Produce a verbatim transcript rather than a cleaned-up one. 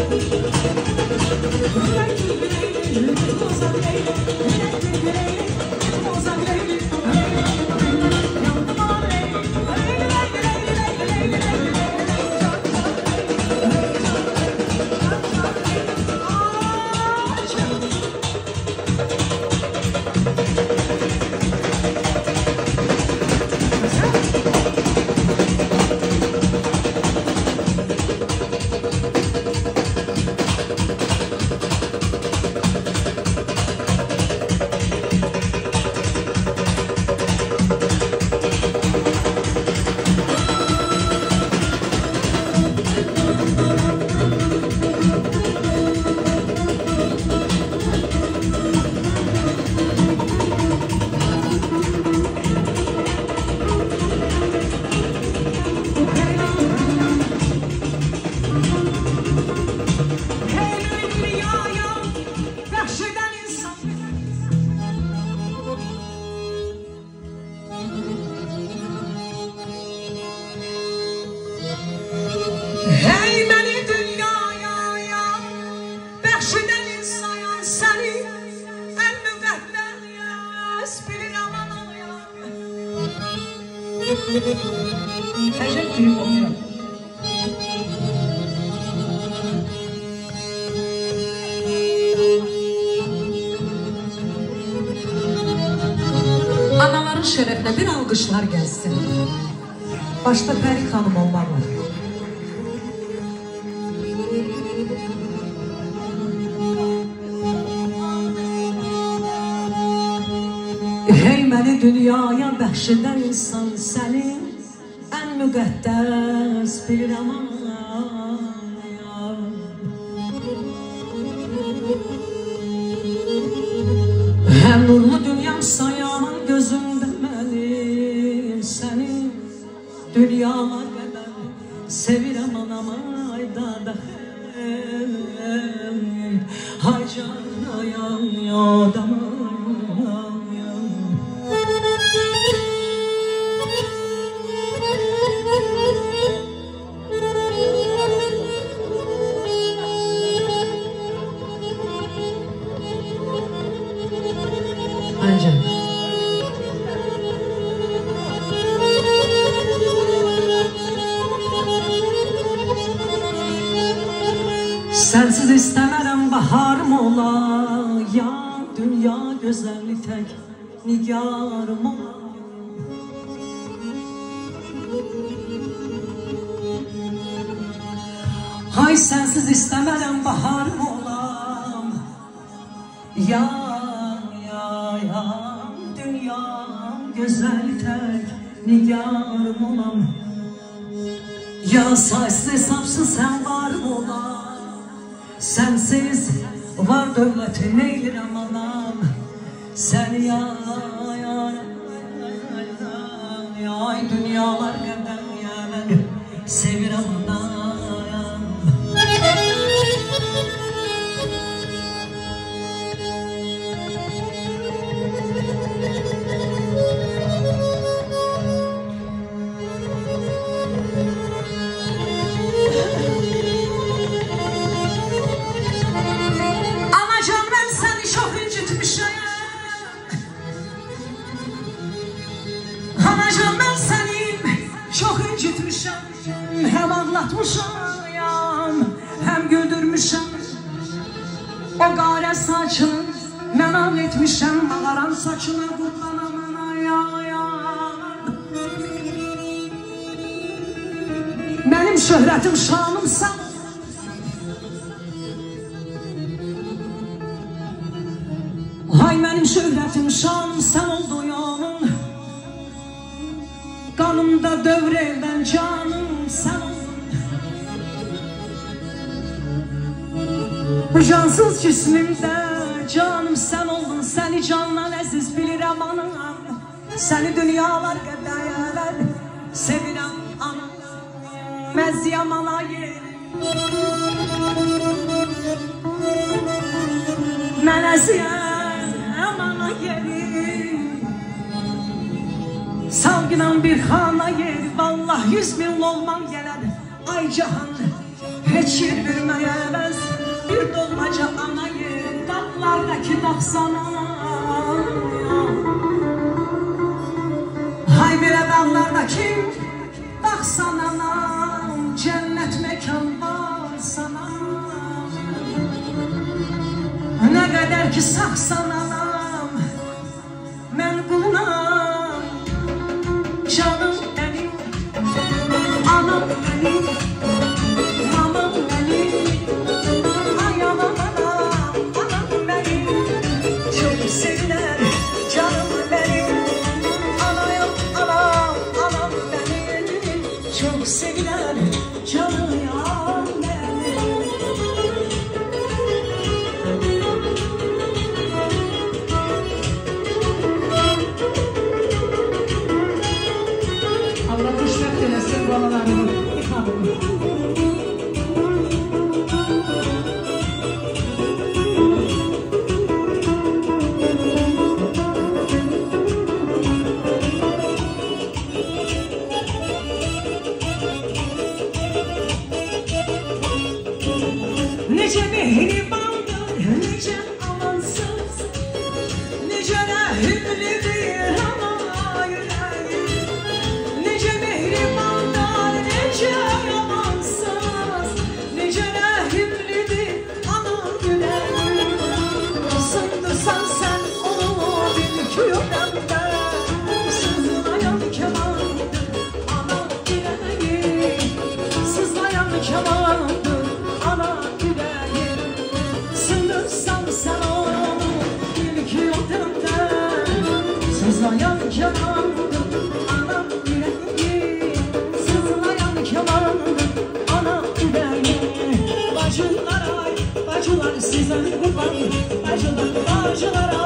Əcəb gülüb oturam. Anaların şərəfinə bir alqışlar gəlsin. Başda Pəri xanım olmalı. Hey məni dünyaya bəxş edən insan səni ən müqəddəs bilirəm anam. Həm nurlu dünyam sayaman gözümdə mənim səni dünyalar qədər sevirəm anam ayda da hay canayam yadam. Sensiz istemərəm baharım ola, ya dünya gözəlli tək nigarım ola. Hay sensiz istemərəm baharım olam, ya ya ya dünya gözəlli tək nigarım olam. Ya saysız hesapsız sen varım ola, sensiz var dövlətin neylirəm anam. Səni yar ay dünyalar qədər yəni sevirəm anam. Hem ağlatmışam, hem güldürmüşəm. O qara saçını mən al etmişəm, ağaran saçına qurbanam anayam. Mənim şöhrətim şanımsan, hay mənim şöhrətim şanım sən olduyanın. Qanımda dövr eldən canım sən oldun. Bu cansız cismimdə canım sən oldun. Səni candan əziz bilirəm anam. Səni dünyalar qədər sevirəm anam. Məziyəm ana yerim, mən əziyəm ana yerim. Salgınan bir xana yer, vallah yüz min olmam gələr. Ay cahan, Geçirmeye əvəz bir dolmaca anayı dağlardaki dağ sana. Hay belə dağlardaki dağ sana, cennet mekan var sana. Ne kadar ki sağ sananam, mən qulunam. Canım benim, anam benim, mamam benim, ayam anam, anam benim. Çok seviler canım benim, anayım anam, anam benim. Çok seviler canım benim. Allah kuşluk eylesin balalarını, ikramını. Nece mehribandır, nece amansız, nece rahimlidir ama yüreğim. Nece mehribandır, nece amansız, nece rahimlidir ama yüreğim. Sındırsan sen onu bil ki yüreğimde, sızlayan kemandır ana yüreğim. Sızlayan kemandır ana yüreğim. Sındırsan sen onu bil ki yüreğimde, sızlayan kemandır ana yüreğim. Sızlayan kemandır ana yüreğim. Bacılar ay, bacılar size kurban, bacılar, bacılar